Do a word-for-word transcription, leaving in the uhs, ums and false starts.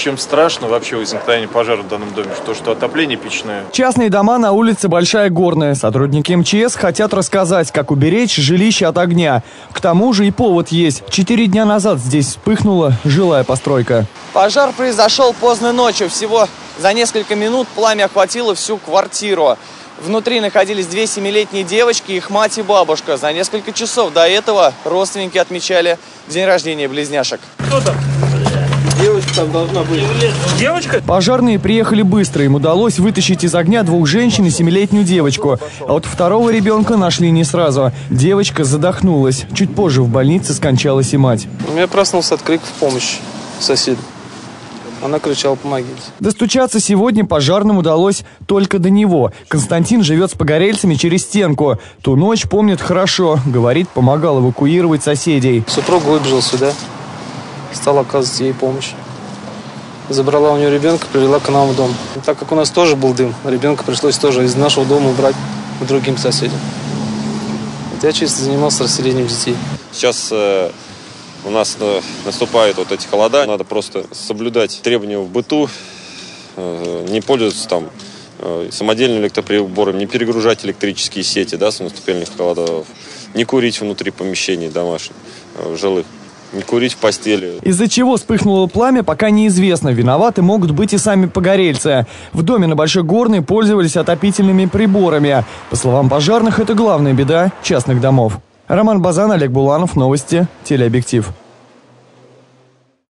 Чем страшно вообще возникновение пожара в данном доме? То, что отопление печное. Частные дома на улице Большая Горная. Сотрудники эм че эс хотят рассказать, как уберечь жилище от огня. К тому же и повод есть. Четыре дня назад здесь вспыхнула жилая постройка. Пожар произошел поздно ночью. Всего за несколько минут пламя охватило всю квартиру. Внутри находились две семилетние девочки, их мать и бабушка. За несколько часов до этого родственники отмечали день рождения близняшек. Кто там? Девочка там должна быть. Девочка? Пожарные приехали быстро. Им удалось вытащить из огня двух женщин и семилетнюю девочку. А вот второго ребенка нашли не сразу. Девочка задохнулась. Чуть позже в больнице скончалась и мать. У меня проснулся от криков помощи соседа. Она кричала: помогите. Достучаться сегодня пожарным удалось только до него. Константин живет с погорельцами через стенку. Ту ночь помнит хорошо. Говорит, помогал эвакуировать соседей. Супруга выбежала сюда. Стала оказывать ей помощь. Забрала у нее ребенка, привела к нам в дом. И так как у нас тоже был дым, ребенка пришлось тоже из нашего дома убрать к другим соседям. Вот я чисто занимался расселением детей. Сейчас э, у нас э, наступают вот эти холода. Надо просто соблюдать требования в быту, э, не пользоваться там э, самодельными электроприборами, не перегружать электрические сети, да, с наступлением холодов, не курить внутри помещений домашних, э, жилых. Не курить в постели. Из-за чего вспыхнуло пламя, пока неизвестно. Виноваты могут быть и сами погорельцы. В доме на Большой Горной пользовались отопительными приборами. По словам пожарных, это главная беда частных домов. Роман Базан, Олег Буланов, новости, телеобъектив.